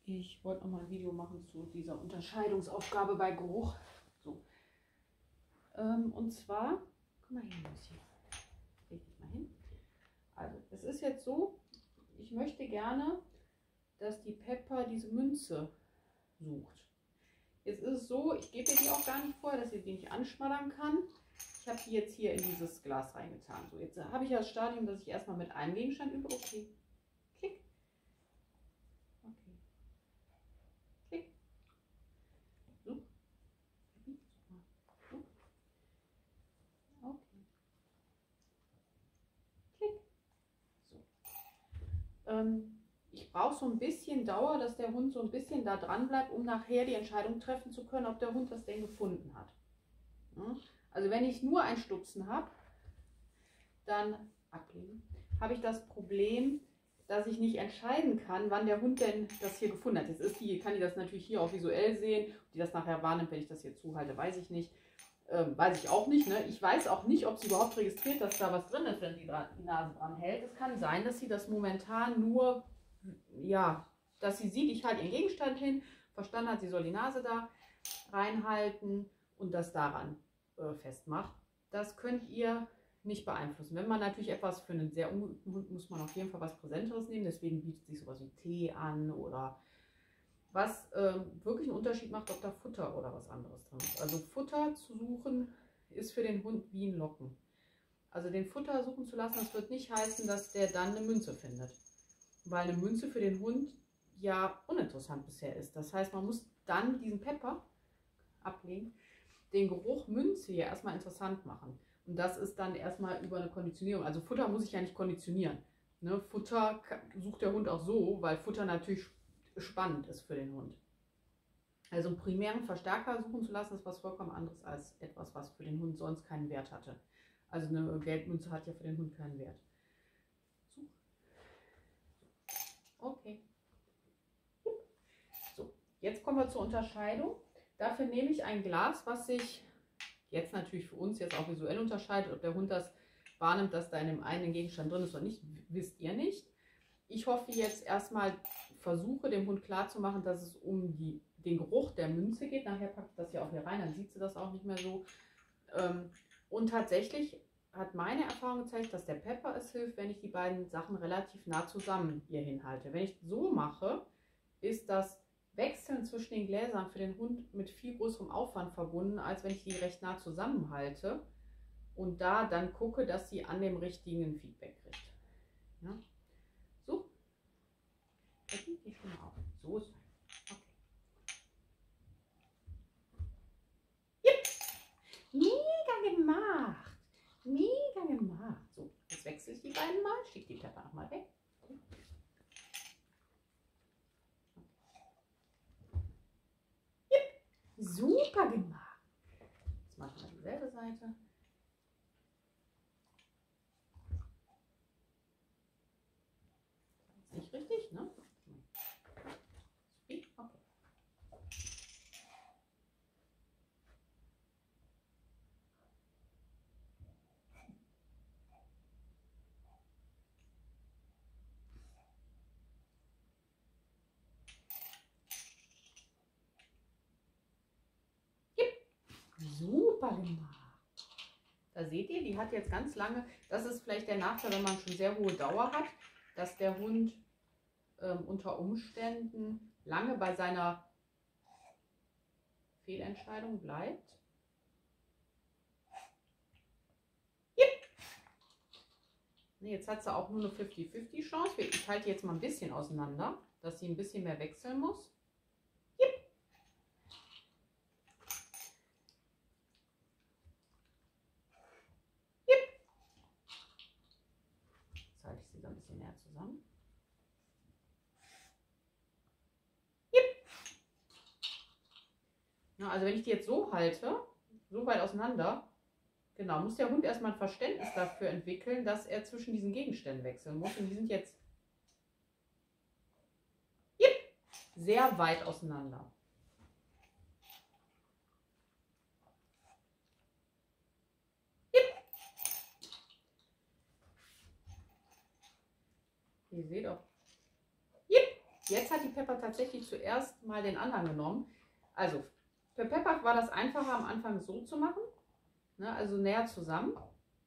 Ich wollte noch mal ein Video machen zu dieser Unterscheidungsaufgabe bei Geruch. So. Und zwar, guck mal hier, Lucy. Leg dich mal hin. Also, es ist jetzt so, ich möchte gerne, dass die Pepper diese Münze sucht. Jetzt ist es so, ich gebe ihr die auch gar nicht vor, dass sie die nicht anschmattern kann. Ich habe die jetzt hier in dieses Glas reingetan. So, jetzt habe ich das Stadium, dass ich erstmal mit einem Gegenstand übe. Okay. Klick. Okay. Klick. So. So. Okay. Klick. So. Ich brauche so ein bisschen Dauer, dass der Hund so ein bisschen da dran bleibt, um nachher die Entscheidung treffen zu können, ob der Hund das denn gefunden hat. Also wenn ich nur ein Stupsen habe, dann ablegen, habe ich das Problem, dass ich nicht entscheiden kann, wann der Hund denn das hier gefunden hat. Jetzt kann die das natürlich hier auch visuell sehen, ob die das nachher wahrnimmt, wenn ich das hier zuhalte, weiß ich nicht. Weiß ich auch nicht. Ne? Ich weiß auch nicht, ob sie überhaupt registriert, dass da was drin ist, wenn sie die Nase dran hält. Es kann sein, dass sie das momentan nur, ja, dass sie sieht, ich halte ihren Gegenstand hin, verstanden hat, sie soll die Nase da reinhalten und das daran festmacht. Das könnt ihr nicht beeinflussen. Wenn man natürlich etwas für einen sehr ungeübten Hund, muss man auf jeden Fall was Präsenteres nehmen. Deswegen bietet sich sowas wie Tee an oder was wirklich einen Unterschied macht, ob da Futter oder was anderes drin ist. Also Futter zu suchen ist für den Hund wie ein Locken. Also den Futter suchen zu lassen, das wird nicht heißen, dass der dann eine Münze findet. Weil eine Münze für den Hund ja uninteressant bisher ist. Das heißt, man muss dann diesen Pepper ablegen, den Geruch Münze hier erstmal interessant machen. Und das ist dann erstmal über eine Konditionierung. Also Futter muss ich ja nicht konditionieren. Ne? Futter sucht der Hund auch so, weil Futter natürlich spannend ist für den Hund. Also einen primären Verstärker suchen zu lassen, ist was vollkommen anderes als etwas, was für den Hund sonst keinen Wert hatte. Also eine Geldmünze hat ja für den Hund keinen Wert. Okay. So, jetzt kommen wir zur Unterscheidung. Dafür nehme ich ein Glas, was sich jetzt natürlich für uns jetzt auch visuell unterscheidet. Ob der Hund das wahrnimmt, dass da in dem einen Gegenstand drin ist oder nicht, wisst ihr nicht. Ich hoffe jetzt erstmal, versuche dem Hund klarzumachen, dass es um den Geruch der Münze geht. Nachher packe ich das ja auch hier rein, dann sieht sie das auch nicht mehr so. Und tatsächlich hat meine Erfahrung gezeigt, dass der Pepper es hilft, wenn ich die beiden Sachen relativ nah zusammen hier hinhalte. Wenn ich so mache, ist das Wechseln zwischen den Gläsern für den Hund mit viel größerem Aufwand verbunden, als wenn ich die recht nah zusammenhalte und da dann gucke, dass sie an dem richtigen Feedback kriegt. Ja? So. Die Stimme auf. So ist es. Okay. Yep. Mega gemacht. Mega gemacht. So, jetzt wechsle ich die beiden mal. Schick die Pepper nochmal weg. Yep. Super gemacht. Jetzt machen wir dieselbe Seite. Das ist nicht richtig, ne? Okay. Super gemacht. Da seht ihr, die hat jetzt ganz lange, das ist vielleicht der Nachteil, wenn man schon sehr hohe Dauer hat, dass der Hund unter Umständen lange bei seiner Fehlentscheidung bleibt. Yep. Jetzt hat sie auch nur eine 50-50 Chance. Ich halte jetzt mal ein bisschen auseinander, dass sie ein bisschen mehr wechseln muss. Ein bisschen näher zusammen. Ja, also wenn ich die jetzt so halte, so weit auseinander, genau, muss der Hund erstmal ein Verständnis dafür entwickeln, dass er zwischen diesen Gegenständen wechseln muss. Und die sind jetzt sehr weit auseinander. Ihr seht auch. Jetzt hat die Pepper tatsächlich zuerst mal den anderen genommen. Also für Pepper war das einfacher am Anfang so zu machen, ne, also näher zusammen,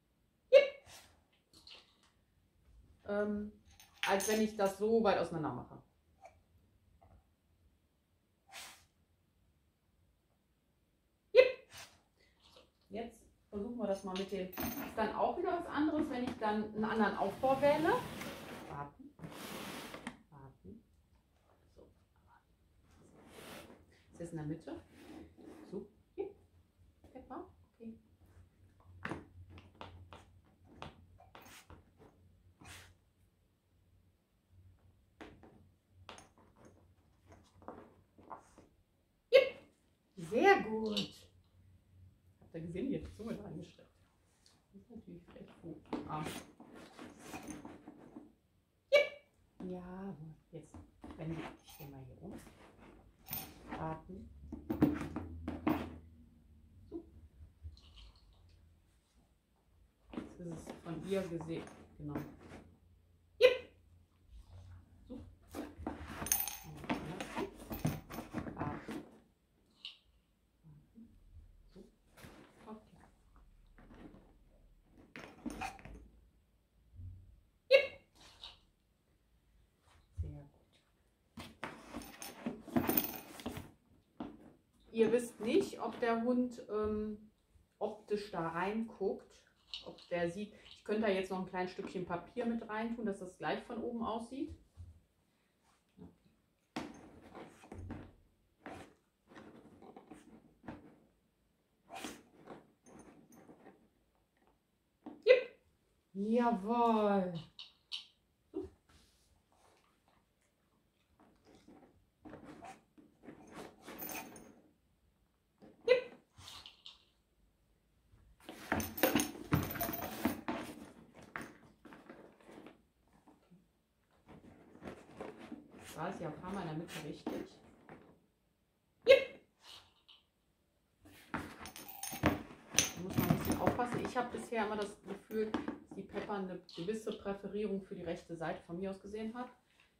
als wenn ich das so weit auseinander mache. Jetzt versuchen wir das mal mit dem. Ist dann auch wieder was anderes, wenn ich dann einen anderen Aufbau wähle. Warten. Warten. So. Ist jetzt in der Mitte. So. Hier. Pepper. Okay. Sehr gut. Habt ihr gesehen, wie die Zunge reingesteckt? Das ist natürlich recht gut. Ja, jetzt wende ich den mal hier um. Warten. So. Jetzt ist es von ihr gesehen. Genau. So. Warten. So. Okay. Sehr gut. Ihr wisst nicht, ob der Hund optisch da reinguckt, ob der sieht. Ich könnte da jetzt noch ein kleines Stückchen Papier mit reintun, dass das gleich von oben aussieht. Jawohl. War es ja ein paar Mal in der Mitte richtig. Da muss man ein bisschen aufpassen. Ich habe bisher immer das Gefühl, dass die Pepper eine gewisse Präferierung für die rechte Seite von mir aus gesehen hat.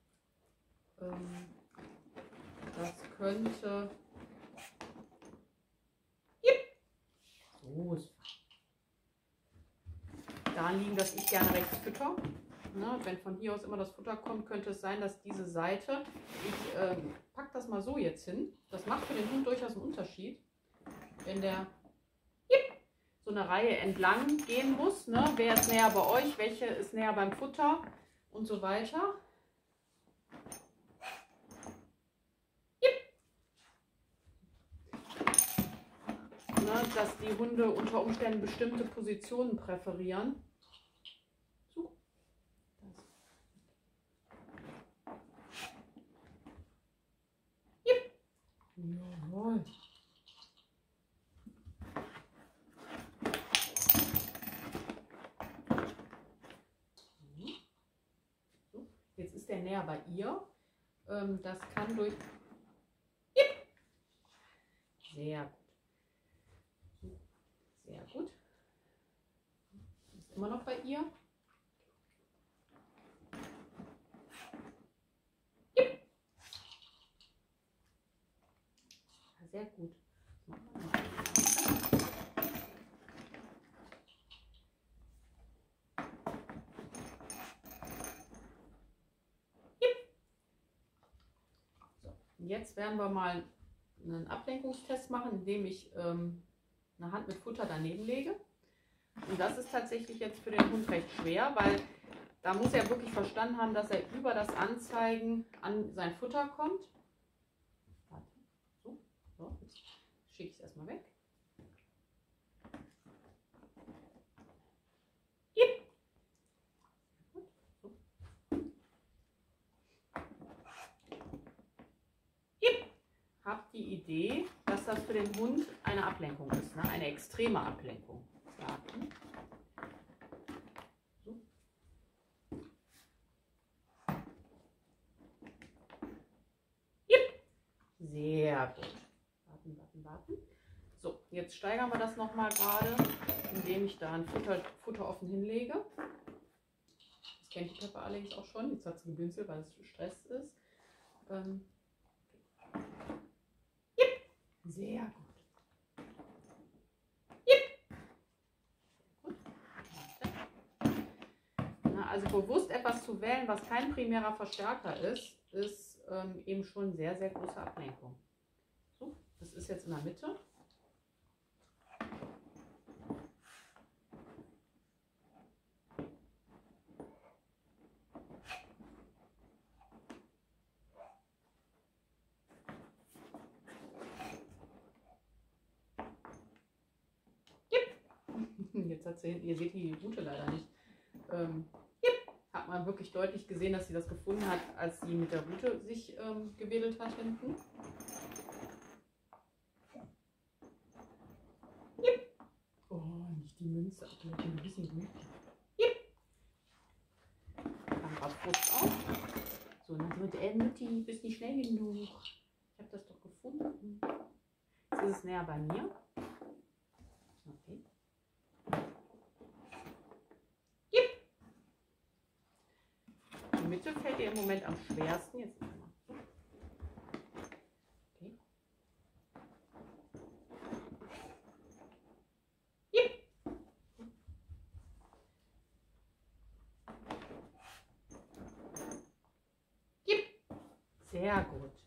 Das könnte so ist daran liegen, dass ich gerne rechts fütter. Ne, wenn von hier aus immer das Futter kommt, könnte es sein, dass diese Seite, ich packe das mal so jetzt hin, das macht für den Hund durchaus einen Unterschied, wenn der so eine Reihe entlang gehen muss, ne? Wer ist näher bei euch, welche ist näher beim Futter und so weiter. Ne, dass die Hunde unter Umständen bestimmte Positionen präferieren. Jawohl. So, jetzt ist der näher bei ihr. Das kann durch... Sehr gut. Sehr gut. Ist immer noch bei ihr. Sehr gut. So, jetzt werden wir mal einen Ablenkungstest machen, indem ich eine Hand mit Futter daneben lege. Und das ist tatsächlich jetzt für den Hund recht schwer, weil da muss er wirklich verstanden haben, dass er über das Anzeigen an sein Futter kommt. So, jetzt schicke ich es erstmal weg. So. Habt die Idee, dass das für den Hund eine Ablenkung ist, ne? Eine extreme Ablenkung. Warten. So. Sehr gut. Warten. So, jetzt steigern wir das nochmal gerade, indem ich da ein Futter offen hinlege. Das kennt die Pepper allerdings auch schon. Jetzt hat sie gebünzelt, weil es gestresst ist. Jip. Sehr gut. Also bewusst etwas zu wählen, was kein primärer Verstärker ist, ist eben schon sehr, sehr große Ablenkung. So, das ist jetzt in der Mitte. Jetzt hat sie, ihr seht die Rute leider nicht. Hat man wirklich deutlich gesehen, dass sie das gefunden hat, als sie mit der Rute sich gewedelt hat hinten. Jip. Oh, nicht die Münze, aber ein bisschen gut. Jip. Dann Frust auf. So, dann wird Mutti, bist nicht schnell genug. Ich habe das doch gefunden. Jetzt ist es näher bei mir. Okay. Die Mitte fällt ihr im Moment am schwersten. Jetzt mal. Okay. Jip. Jip. Sehr gut.